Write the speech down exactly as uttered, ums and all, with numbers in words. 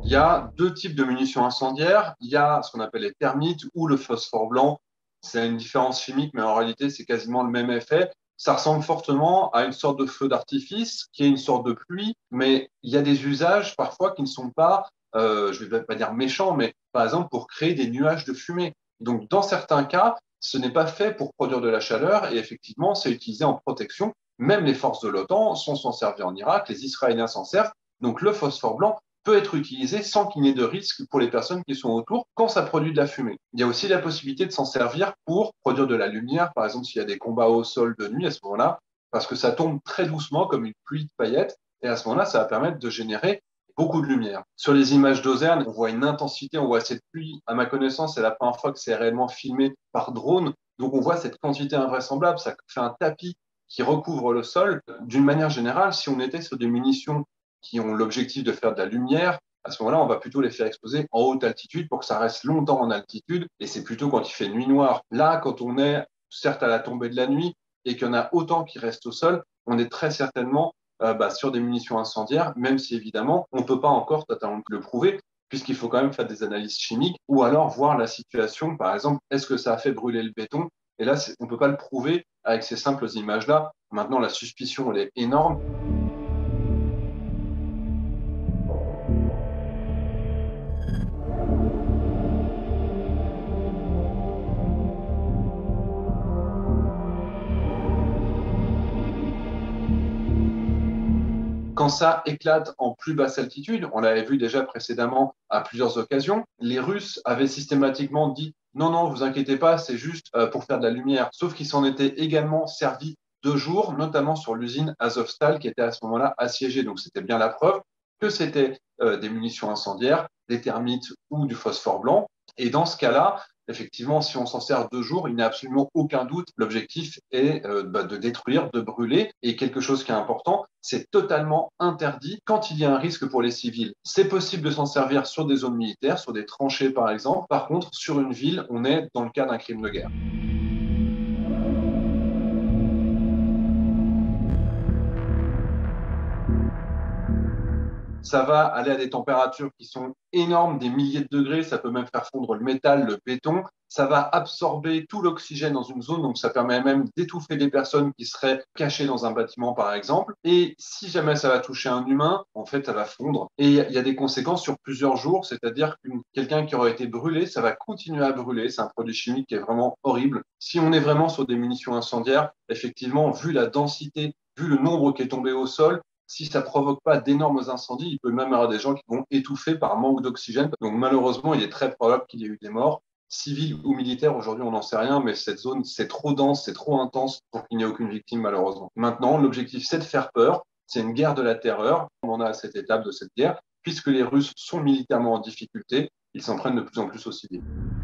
Il y a deux types de munitions incendiaires. Il y a ce qu'on appelle les termites ou le phosphore blanc. C'est une différence chimique, mais en réalité, c'est quasiment le même effet. Ça ressemble fortement à une sorte de feu d'artifice, qui est une sorte de pluie, mais il y a des usages parfois qui ne sont pas, euh, je ne vais pas dire méchants, mais par exemple pour créer des nuages de fumée. Donc, dans certains cas, ce n'est pas fait pour produire de la chaleur et effectivement, c'est utilisé en protection. Même les forces de l'OTAN sont s'en servir en Irak, les Israéliens s'en servent. Donc, le phosphore blanc peut être utilisé sans qu'il n'y ait de risque pour les personnes qui sont autour quand ça produit de la fumée. Il y a aussi la possibilité de s'en servir pour produire de la lumière, par exemple s'il y a des combats au sol de nuit à ce moment-là, parce que ça tombe très doucement comme une pluie de paillettes, et à ce moment-là, ça va permettre de générer beaucoup de lumière. Sur les images d'Ozerne, on voit une intensité, on voit cette pluie. À ma connaissance, c'est la première fois que c'est réellement filmé par drone. Donc on voit cette quantité invraisemblable, ça fait un tapis qui recouvre le sol. D'une manière générale, si on était sur des munitions qui ont l'objectif de faire de la lumière, à ce moment-là, on va plutôt les faire exposer en haute altitude pour que ça reste longtemps en altitude. Et c'est plutôt quand il fait nuit noire. Là, quand on est certes à la tombée de la nuit et qu'il y en a autant qui restent au sol, on est très certainement euh, bah, sur des munitions incendiaires, même si évidemment, on ne peut pas encore totalement le prouver, puisqu'il faut quand même faire des analyses chimiques ou alors voir la situation. Par exemple, est-ce que ça a fait brûler le béton? Et là, on ne peut pas le prouver avec ces simples images-là. Maintenant, la suspicion, elle est énorme. Quand ça éclate en plus basse altitude, on l'avait vu déjà précédemment à plusieurs occasions, les Russes avaient systématiquement dit non, non, vous inquiétez pas, c'est juste euh, pour faire de la lumière. Sauf qu'ils s'en étaient également servis deux jours, notamment sur l'usine Azovstal qui était à ce moment-là assiégée. Donc c'était bien la preuve que c'était euh, des munitions incendiaires, des termites ou du phosphore blanc. Et dans ce cas-là, effectivement, si on s'en sert deux jours, il n'y a absolument aucun doute. L'objectif est euh, bah, de détruire, de brûler. Et quelque chose qui est important, c'est totalement interdit quand il y a un risque pour les civils. C'est possible de s'en servir sur des zones militaires, sur des tranchées par exemple. Par contre, sur une ville, on est dans le cas d'un crime de guerre. Ça va aller à des températures qui sont énormes, des milliers de degrés, ça peut même faire fondre le métal, le béton. Ça va absorber tout l'oxygène dans une zone, donc ça permet même d'étouffer des personnes qui seraient cachées dans un bâtiment, par exemple. Et si jamais ça va toucher un humain, en fait, ça va fondre. Et il y a des conséquences sur plusieurs jours, c'est-à-dire que quelqu'un qui aurait été brûlé, ça va continuer à brûler. C'est un produit chimique qui est vraiment horrible. Si on est vraiment sur des munitions incendiaires, effectivement, vu la densité, vu le nombre qui est tombé au sol, si ça provoque pas d'énormes incendies, il peut même y avoir des gens qui vont étouffer par manque d'oxygène. Donc malheureusement, il est très probable qu'il y ait eu des morts, civils ou militaires. Aujourd'hui, on n'en sait rien, mais cette zone, c'est trop dense, c'est trop intense pour qu'il n'y ait aucune victime, malheureusement. Maintenant, l'objectif, c'est de faire peur. C'est une guerre de la terreur. On en a à cette étape de cette guerre, puisque les Russes sont militairement en difficulté. Ils s'en prennent de plus en plus aux civils.